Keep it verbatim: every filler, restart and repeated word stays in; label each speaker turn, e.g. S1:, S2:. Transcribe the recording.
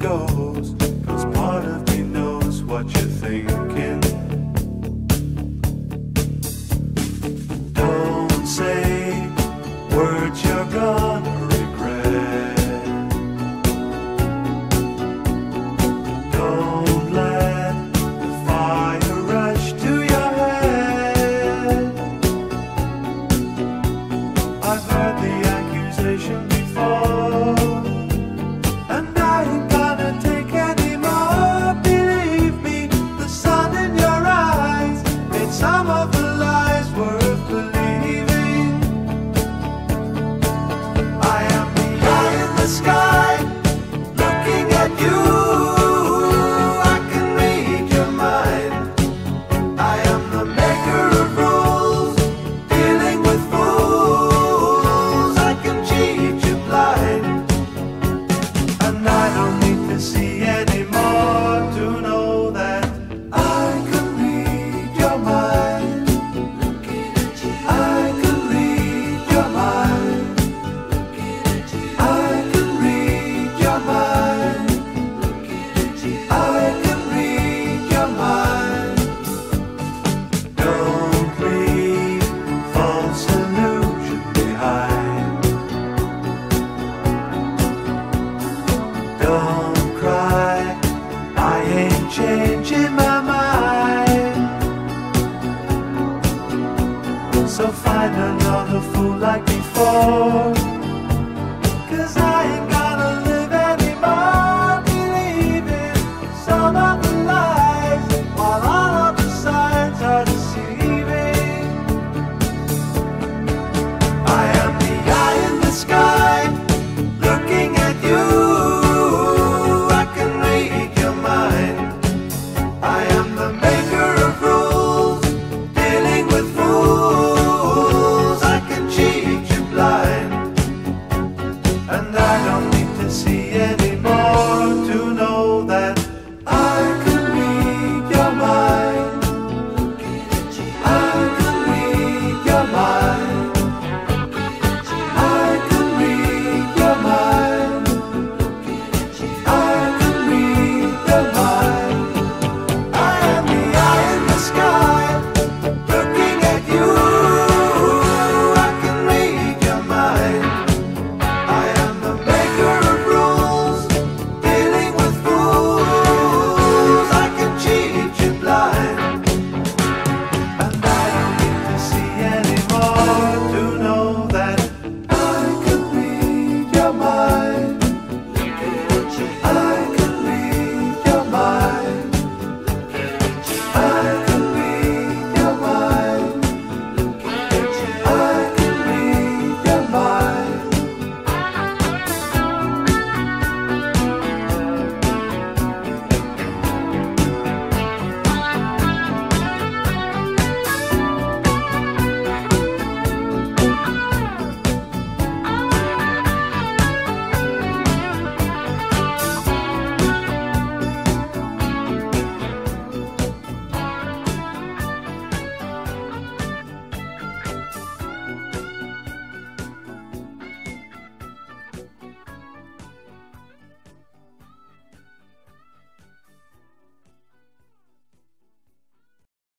S1: goes, 'cause part of me knows what you're thinking. Don't say words you're gonna regret. Don't let the fire rush to your head. I've heard the accusation before, and I ain't gonna take any more. Believe me, the sun in your eyes made some of the lies worth believing. I am the eye in the sky, looking at you. I can read your mind. I am the maker of rules, dealing with fools. I can cheat you blind, and I don't need to see anymore to know that I can read your mind. I can read your mind. I can read your mind. I can read your mind. Don't leave false illusion behind. Don't cry, I ain't changing my mind. So find another fool like before.